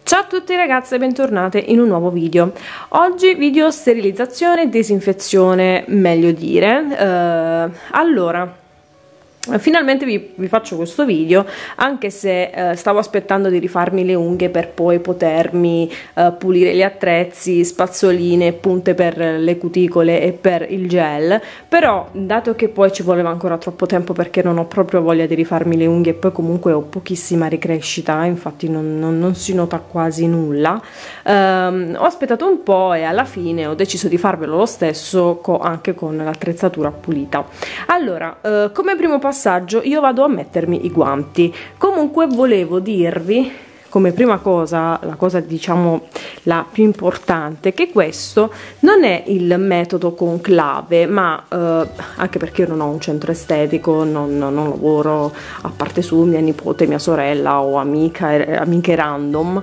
Ciao a tutti ragazze e bentornate in un nuovo video. Oggi video sterilizzazione e disinfezione, meglio dire. Allora, finalmente vi faccio questo video, anche se stavo aspettando di rifarmi le unghie per poi potermi pulire gli attrezzi, spazzoline, punte per le cuticole e per il gel. Però dato che poi ci voleva ancora troppo tempo, perché non ho proprio voglia di rifarmi le unghie e poi comunque ho pochissima ricrescita, infatti non si nota quasi nulla, ho aspettato un po' e alla fine ho deciso di farvelo lo stesso anche con l'attrezzatura pulita. Allora, come primo passaggio io vado a mettermi i guanti. Comunque volevo dirvi come prima cosa, la cosa diciamo la più importante, che questo non è il metodo conclave, ma anche perché io non ho un centro estetico, non lavoro a parte su mia nipote, mia sorella o amiche random,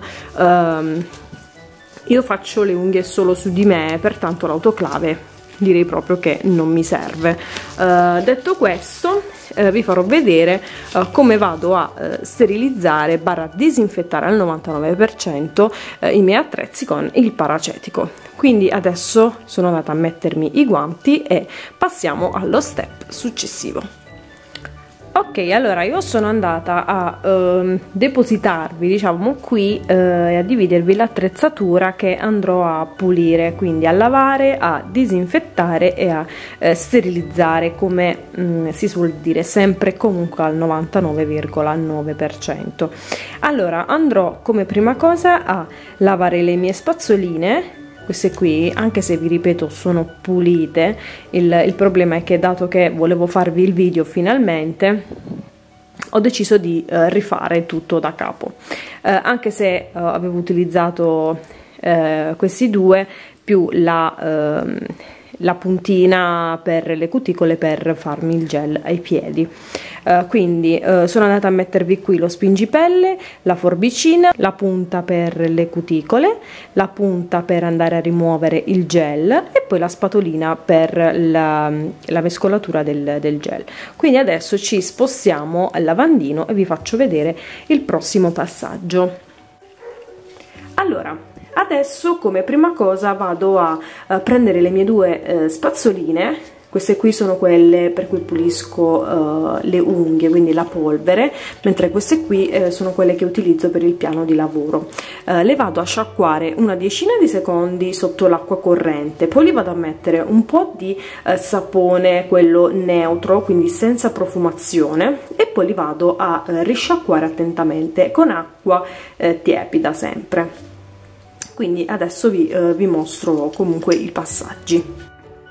io faccio le unghie solo su di me, pertanto l'autoclave direi proprio che non mi serve. Detto questo, vi farò vedere come vado a sterilizzare barra disinfettare al 99% i miei attrezzi con il paracetico. Quindi adesso sono andata a mettermi i guanti e passiamo allo step successivo. Ok, allora io sono andata a depositarvi, diciamo, qui e a dividervi l'attrezzatura che andrò a pulire, quindi a lavare, a disinfettare e a sterilizzare, come si suol dire, sempre comunque al 99,9%. Allora andrò come prima cosa a lavare le mie spazzoline. Queste qui, anche se vi ripeto sono pulite, il problema è che, dato che volevo farvi il video finalmente, ho deciso di rifare tutto da capo, anche se avevo utilizzato questi due più la puntina per le cuticole per farmi il gel ai piedi. Quindi sono andata a mettervi qui lo spingipelle, la forbicina, la punta per le cuticole, la punta per andare a rimuovere il gel e poi la spatolina per la mescolatura del gel. Quindi adesso ci spostiamo al lavandino e vi faccio vedere il prossimo passaggio. Allora, adesso come prima cosa vado a prendere le mie due spazzoline. Queste qui sono quelle per cui pulisco le unghie, quindi la polvere, mentre queste qui sono quelle che utilizzo per il piano di lavoro. Le vado a sciacquare una decina di secondi sotto l'acqua corrente, poi li vado a mettere un po' di sapone, quello neutro, quindi senza profumazione, e poi li vado a risciacquare attentamente con acqua tiepida sempre. Quindi adesso vi mostro comunque i passaggi.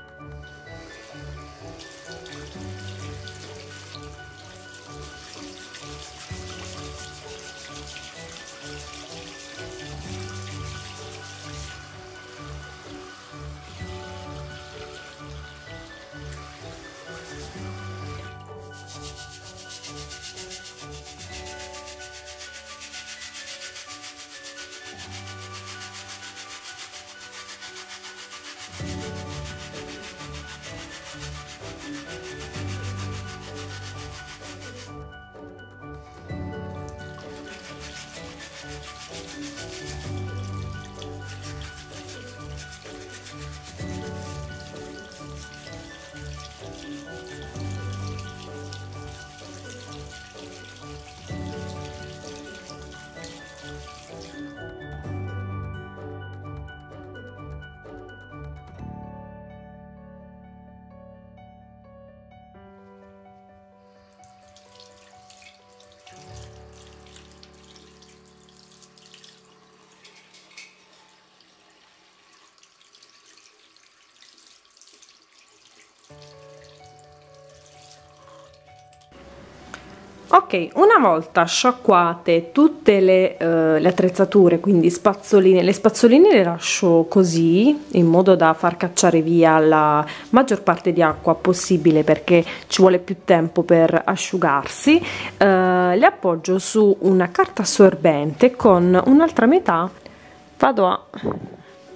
Ok, una volta sciacquate tutte le attrezzature, quindi spazzoline, le spazzoline le lascio così in modo da far cacciare via la maggior parte di acqua possibile, perché ci vuole più tempo per asciugarsi. Le appoggio su una carta assorbente, con un'altra metà vado a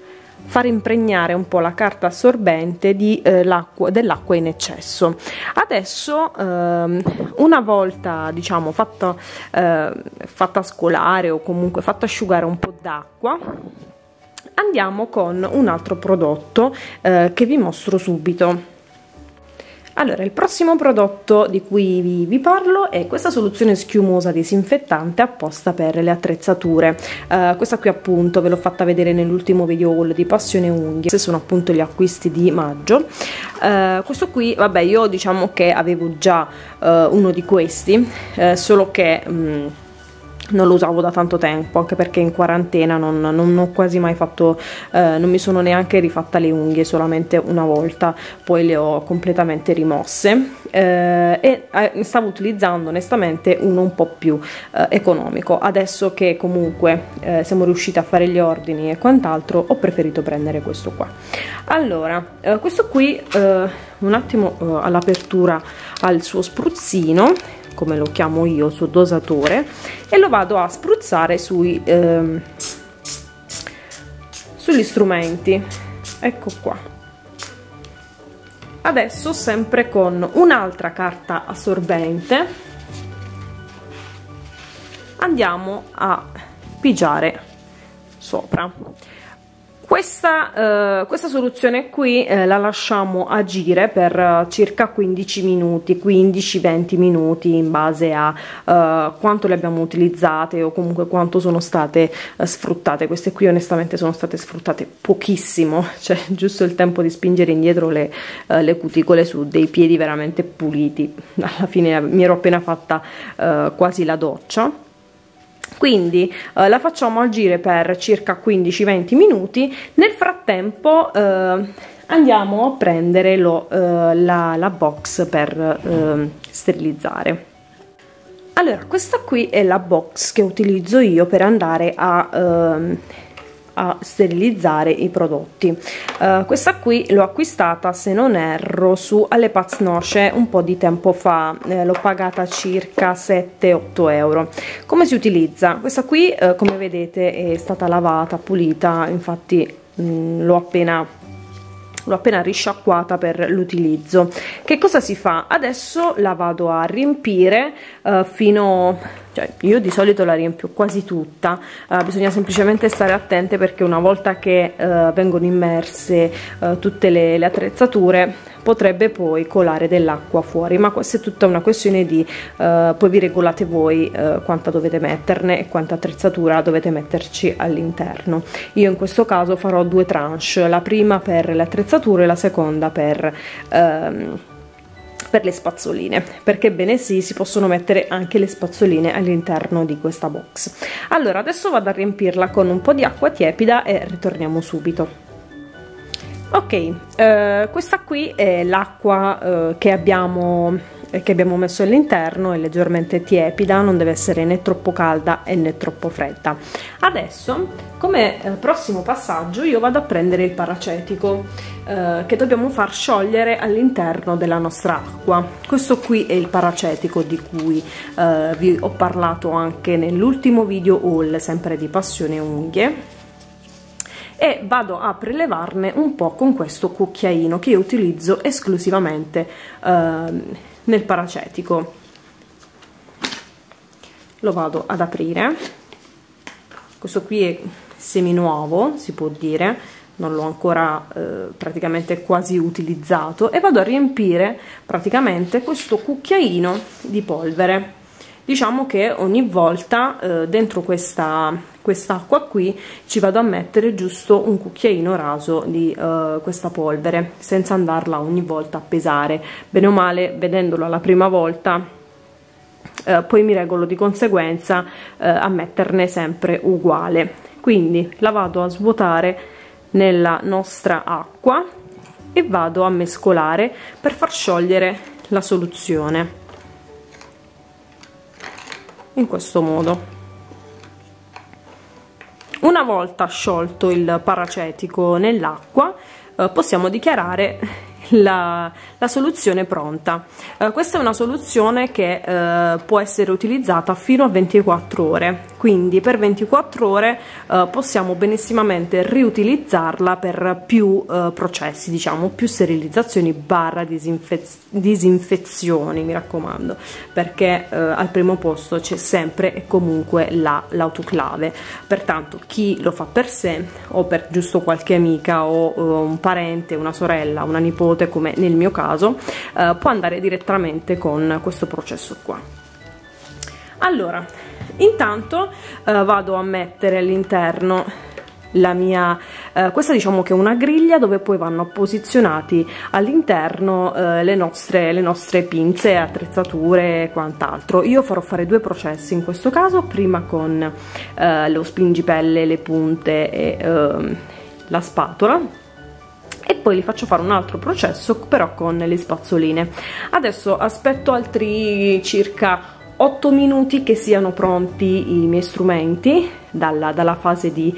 far impregnare un po' la carta assorbente dell'acqua in eccesso. Adesso una volta, diciamo, fatta scolare o comunque fatta asciugare un po' d'acqua, andiamo con un altro prodotto che vi mostro subito. Allora, il prossimo prodotto di cui vi parlo è questa soluzione schiumosa disinfettante apposta per le attrezzature. Questa qui appunto ve l'ho fatta vedere nell'ultimo video haul di Passione Unghie, questi sono appunto gli acquisti di maggio. Questo qui, vabbè, io diciamo che avevo già uno di questi, solo che non lo usavo da tanto tempo, anche perché in quarantena non ho quasi mai fatto, non mi sono neanche rifatta le unghie, solamente una volta, poi le ho completamente rimosse e stavo utilizzando onestamente uno un po' più economico. Adesso che comunque siamo riusciti a fare gli ordini e quant'altro, ho preferito prendere questo qua. Allora, questo qui un attimo all'apertura ha il suo spruzzino, come lo chiamo io, suo dosatore, e lo vado a spruzzare sugli strumenti. Ecco qua. Adesso, sempre con un'altra carta assorbente, andiamo a pigiare sopra. Questa soluzione qui la lasciamo agire per circa 15 minuti, 15-20 minuti, in base a quanto le abbiamo utilizzate o comunque quanto sono state sfruttate. Queste qui onestamente sono state sfruttate pochissimo, cioè giusto il tempo di spingere indietro le cuticole su dei piedi veramente puliti. Alla fine mi ero appena fatta quasi la doccia. Quindi la facciamo agire per circa 15-20 minuti. Nel frattempo andiamo a prendere la box per sterilizzare. Allora, questa qui è la box che utilizzo io per andare a sterilizzare i prodotti. Questa qui l'ho acquistata, se non erro, su Allepaz Noce un po' di tempo fa, l'ho pagata circa 7-8 euro. Come si utilizza? Questa qui come vedete è stata lavata, pulita, infatti l'ho appena risciacquata per l'utilizzo. Che cosa si fa? Adesso la vado a riempire cioè io di solito la riempio quasi tutta, bisogna semplicemente stare attente, perché una volta che vengono immerse tutte le attrezzature potrebbe poi colare dell'acqua fuori, ma questa è tutta una questione di poi vi regolate voi quanta dovete metterne e quanta attrezzatura dovete metterci all'interno. Io in questo caso farò 2 tranche, la prima per le attrezzature e la seconda per le spazzoline, perché bene sì, si possono mettere anche le spazzoline all'interno di questa box. Allora adesso vado a riempirla con un po' di acqua tiepida e ritorniamo subito. Ok, questa qui è l'acqua che abbiamo messo all'interno, è leggermente tiepida, non deve essere né troppo calda né troppo fredda. Adesso, come prossimo passaggio, io vado a prendere il paracetico che dobbiamo far sciogliere all'interno della nostra acqua. Questo qui è il paracetico di cui vi ho parlato anche nell'ultimo video haul, sempre di Passione Unghie, e vado a prelevarne un po' con questo cucchiaino che io utilizzo esclusivamente nel paracetico. Lo vado ad aprire. Questo qui è seminuovo, si può dire, non l'ho ancora praticamente quasi utilizzato, e vado a riempire praticamente questo cucchiaino di polvere. Diciamo che ogni volta dentro quest'acqua qui ci vado a mettere giusto un cucchiaino raso di questa polvere, senza andarla ogni volta a pesare. Bene o male, vedendolo la prima volta, poi mi regolo di conseguenza a metterne sempre uguale. Quindi la vado a svuotare nella nostra acqua e vado a mescolare per far sciogliere la soluzione. In questo modo. Una volta sciolto il paracetico nell'acqua, possiamo dichiarare la soluzione pronta. Questa è una soluzione che può essere utilizzata fino a 24 ore, quindi per 24 ore possiamo benissimamente riutilizzarla per più processi, diciamo più sterilizzazioni barra disinfezioni, mi raccomando, perché al primo posto c'è sempre e comunque l'autoclave. Pertanto chi lo fa per sé o per giusto qualche amica o un parente, una sorella, una nipote, come nel mio caso, può andare direttamente con questo processo qua. Allora, intanto vado a mettere all'interno la mia questa, diciamo che è una griglia dove poi vanno posizionati all'interno le nostre pinze, attrezzature e quant'altro. Io farò fare due processi in questo caso, prima con lo spingipelle, le punte e la spatola, e poi li faccio fare un altro processo però con le spazzoline. Adesso aspetto altri circa 8 minuti che siano pronti i miei strumenti dalla fase di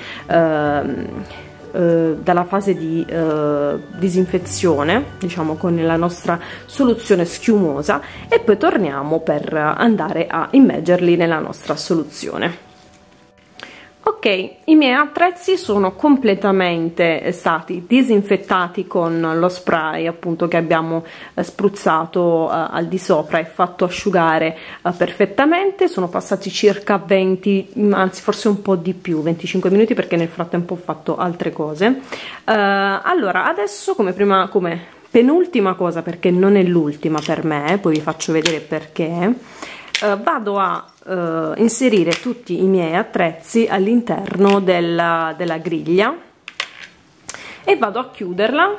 disinfezione, diciamo, con la nostra soluzione schiumosa, e poi torniamo per andare a immergerli nella nostra soluzione. Ok, i miei attrezzi sono completamente stati disinfettati con lo spray, appunto, che abbiamo spruzzato al di sopra e fatto asciugare perfettamente. Sono passati circa 20, anzi forse un po' di più, 25 minuti, perché nel frattempo ho fatto altre cose. Allora, adesso come penultima cosa, perché non è l'ultima per me, poi vi faccio vedere perché, vado a inserire tutti i miei attrezzi all'interno della griglia e vado a chiuderla.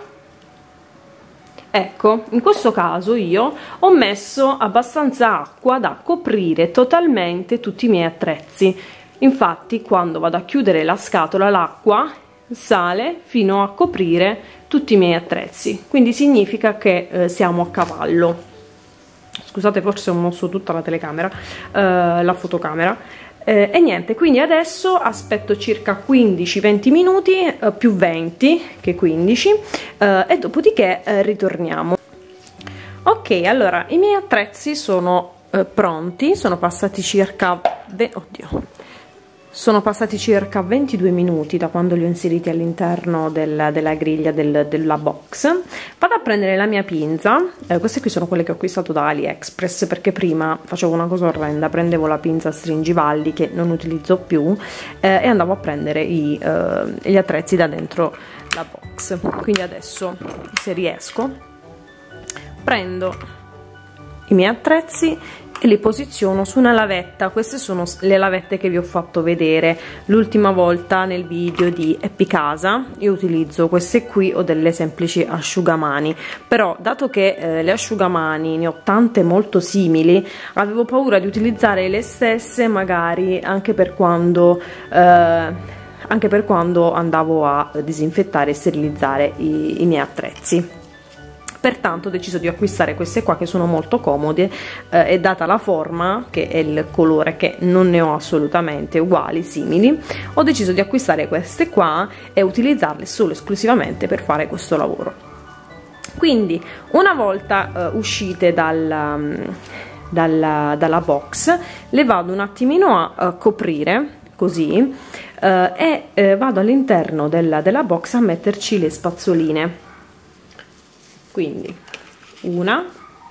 Ecco, in questo caso io ho messo abbastanza acqua da coprire totalmente tutti i miei attrezzi. Infatti, quando vado a chiudere la scatola, l'acqua sale fino a coprire tutti i miei attrezzi, quindi significa che siamo a cavallo. Scusate, forse ho mosso tutta la telecamera, la fotocamera, e niente, quindi adesso aspetto circa 15-20 minuti, più 20 che 15, e dopodiché ritorniamo. Ok, allora i miei attrezzi sono pronti, sono passati circa sono passati circa 22 minuti da quando li ho inseriti all'interno della griglia della box. Vado a prendere la mia pinza, queste qui sono quelle che ho acquistato da AliExpress, perché prima facevo una cosa orrenda, prendevo la pinza stringivalli che non utilizzo più e andavo a prendere gli attrezzi da dentro la box. Quindi adesso, se riesco, prendo i miei attrezzi e li posiziono su una lavetta. Queste sono le lavette che vi ho fatto vedere l'ultima volta nel video di Epicasa. Io utilizzo queste qui, o delle semplici asciugamani, però dato che le asciugamani ne ho tante molto simili, avevo paura di utilizzare le stesse magari anche per quando andavo a disinfettare e sterilizzare i miei attrezzi. Pertanto ho deciso di acquistare queste qua, che sono molto comode, e data la forma, che è il colore, che non ne ho assolutamente uguali, simili, ho deciso di acquistare queste qua e utilizzarle solo esclusivamente per fare questo lavoro. Quindi una volta uscite dalla box, le vado un attimino a coprire così, e vado all'interno della box a metterci le spazzoline. Quindi 1,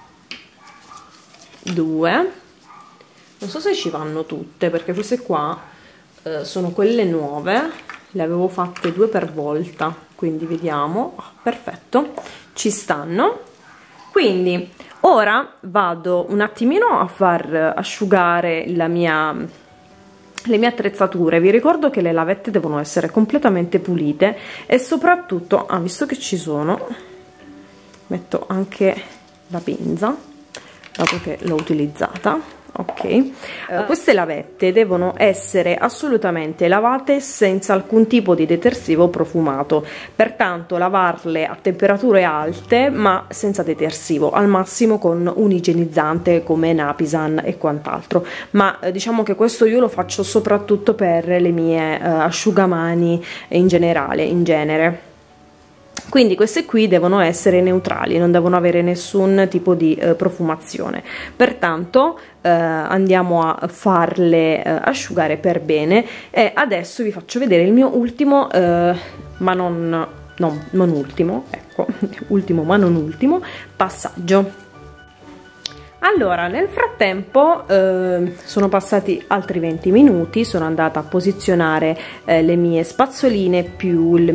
2, non so se ci vanno tutte, perché queste qua sono quelle nuove, le avevo fatte 2 per volta, quindi vediamo. Perfetto, ci stanno. Quindi ora vado un attimino a far asciugare le mie attrezzature. Vi ricordo che le lavette devono essere completamente pulite, e soprattutto, visto che ci sono, metto anche la pinza, dato che l'ho utilizzata. Ok, queste lavette devono essere assolutamente lavate senza alcun tipo di detersivo profumato, pertanto lavarle a temperature alte ma senza detersivo, al massimo con un igienizzante come Napisan e quant'altro. Ma diciamo che questo io lo faccio soprattutto per le mie asciugamani in genere. Quindi queste qui devono essere neutrali, non devono avere nessun tipo di profumazione. Pertanto andiamo a farle asciugare per bene, e adesso vi faccio vedere il mio ultimo, ma non ultimo, ecco, ultimo ma non ultimo passaggio. Allora, nel frattempo sono passati altri 20 minuti, sono andata a posizionare le mie spazzoline più il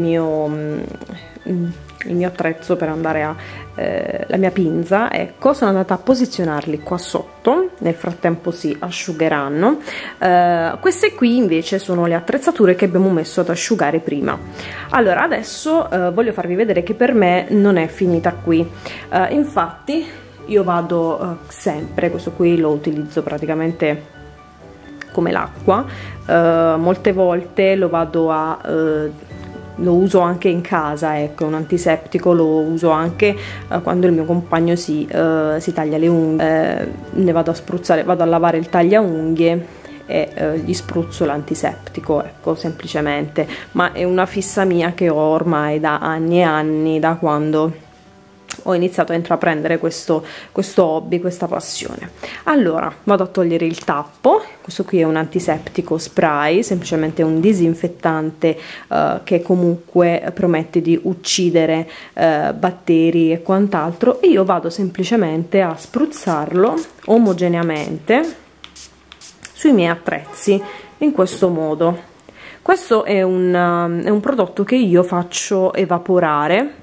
mio attrezzo per andare a la mia pinza, ecco, sono andata a posizionarli qua sotto, nel frattempo si asciugheranno. Queste qui invece sono le attrezzature che abbiamo messo ad asciugare prima. Allora, adesso voglio farvi vedere che per me non è finita qui, infatti io vado sempre, questo qui lo utilizzo praticamente come l'acqua, molte volte lo vado a lo uso anche in casa, ecco, un antiseptico lo uso anche quando il mio compagno si taglia le unghie, ne vado a spruzzare, vado a lavare il tagliaunghie e gli spruzzo l'antiseptico, ecco, semplicemente, ma è una fissa mia che ho ormai da anni e anni, da quando ho iniziato a intraprendere questo hobby, questa passione. Allora vado a togliere il tappo, questo qui è un antiseptico spray, semplicemente un disinfettante che comunque promette di uccidere batteri e quant'altro, e io vado semplicemente a spruzzarlo omogeneamente sui miei attrezzi in questo modo. Questo è un prodotto che io faccio evaporare,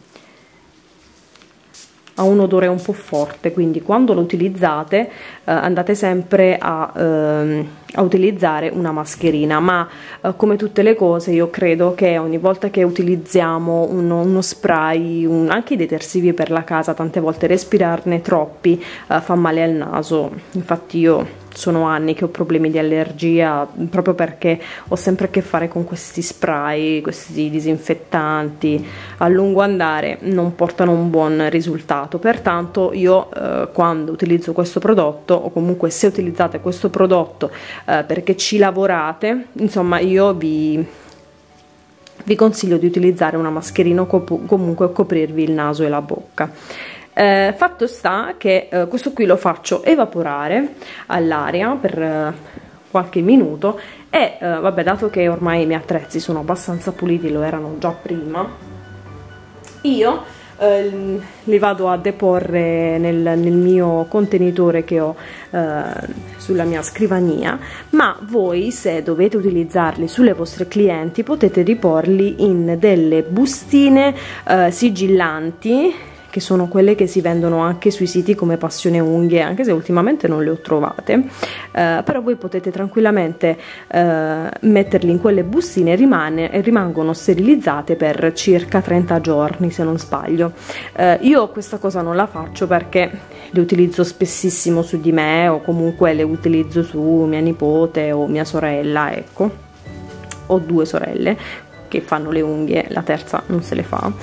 ha un odore un po' forte, quindi quando lo utilizzate andate sempre a utilizzare una mascherina, ma come tutte le cose io credo che ogni volta che utilizziamo uno spray, anche i detersivi per la casa, tante volte respirarne troppi fa male al naso. Infatti io sono anni che ho problemi di allergia proprio perché ho sempre a che fare con questi spray, questi disinfettanti, a lungo andare non portano un buon risultato. Pertanto io quando utilizzo questo prodotto, o comunque se utilizzate questo prodotto perché ci lavorate, insomma io vi consiglio di utilizzare una mascherina o comunque coprirvi il naso e la bocca. Fatto sta che questo qui lo faccio evaporare all'aria per qualche minuto e vabbè, dato che ormai i miei attrezzi sono abbastanza puliti, lo erano già prima, io li vado a deporre nel mio contenitore che ho sulla mia scrivania, ma voi, se dovete utilizzarli sulle vostre clienti, potete riporli in delle bustine sigillanti, che sono quelle che si vendono anche sui siti come Passione Unghie, anche se ultimamente non le ho trovate, però voi potete tranquillamente metterli in quelle bustine e rimangono sterilizzate per circa 30 giorni se non sbaglio. Io questa cosa non la faccio perché le utilizzo spessissimo su di me, o comunque le utilizzo su mia nipote o mia sorella, ecco, ho 2 sorelle che fanno le unghie, la terza non se le fa.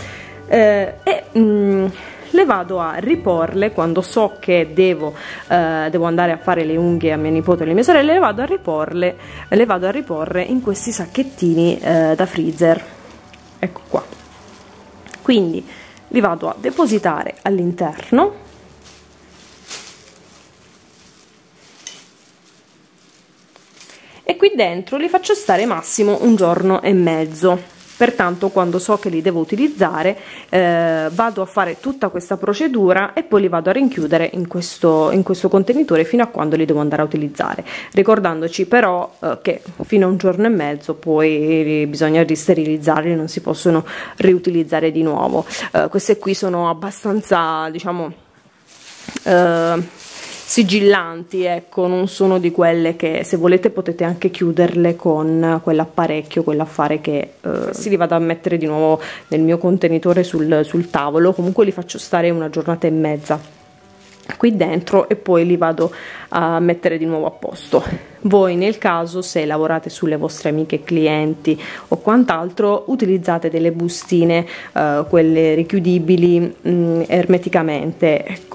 Le vado a riporle quando so che devo andare a fare le unghie a mia nipote e alle mie sorelle, le vado a riporre in questi sacchettini da freezer, ecco qua. Quindi li vado a depositare all'interno e qui dentro li faccio stare massimo 1 giorno e mezzo. Pertanto quando so che li devo utilizzare vado a fare tutta questa procedura e poi li vado a rinchiudere in questo contenitore fino a quando li devo andare a utilizzare, ricordandoci però che fino a 1 giorno e mezzo poi bisogna risterilizzarli, non si possono riutilizzare di nuovo. Queste qui sono abbastanza, diciamo, sigillanti, ecco, non sono di quelle che, se volete, potete anche chiuderle con quell'apparecchio, quell'affare che si li vado a mettere di nuovo nel mio contenitore sul tavolo. Comunque li faccio stare 1 giornata e mezza qui dentro e poi li vado a mettere di nuovo a posto. Voi, nel caso, se lavorate sulle vostre amiche clienti o quant'altro, utilizzate delle bustine, quelle richiudibili ermeticamente, ecco.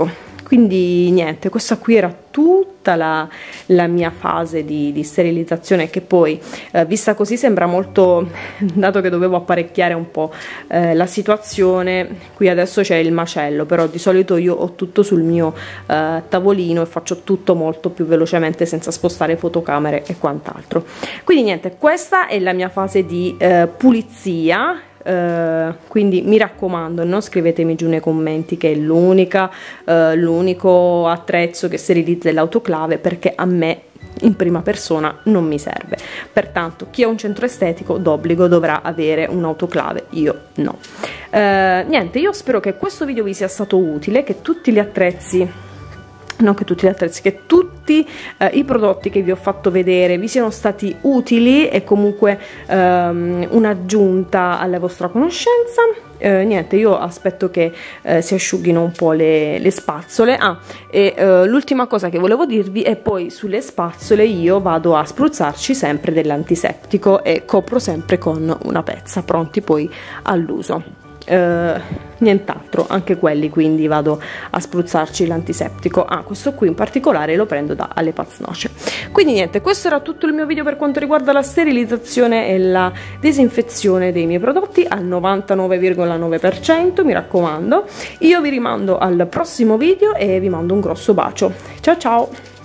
Quindi niente, questa qui era tutta la mia fase di sterilizzazione, che poi vista così sembra molto, dato che dovevo apparecchiare un po' la situazione. Qui adesso c'è il macello, però di solito io ho tutto sul mio tavolino e faccio tutto molto più velocemente senza spostare fotocamere e quant'altro. Quindi niente, questa è la mia fase di pulizia. Quindi mi raccomando, non scrivetemi giù nei commenti che è l'unico attrezzo che sterilizza l'autoclave, perché a me in prima persona non mi serve. Pertanto chi ha un centro estetico d'obbligo dovrà avere un'autoclave, io no. Niente, io spero che questo video vi sia stato utile, che tutti gli attrezzi, non che tutti gli attrezzi, che tutti i prodotti che vi ho fatto vedere vi siano stati utili e comunque un'aggiunta alla vostra conoscenza. Niente, io aspetto che si asciughino un po' le spazzole. L'ultima cosa che volevo dirvi è poi sulle spazzole io vado a spruzzarci sempre dell'antisettico e copro sempre con una pezza, pronti poi all'uso. Nient'altro, anche quelli quindi vado a spruzzarci l'antiseptico. Questo qui in particolare lo prendo da alle Paznoce. Quindi niente, questo era tutto il mio video per quanto riguarda la sterilizzazione e la disinfezione dei miei prodotti al 99,9%, mi raccomando. Io vi rimando al prossimo video e vi mando un grosso bacio. Ciao ciao!